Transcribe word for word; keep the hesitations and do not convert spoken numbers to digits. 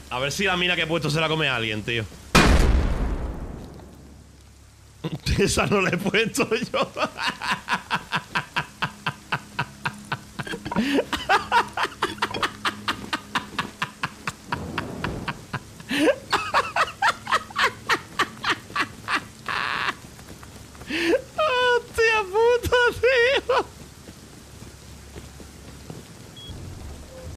A ver si la mina que he puesto se la come a alguien, tío. Esa no la he puesto yo.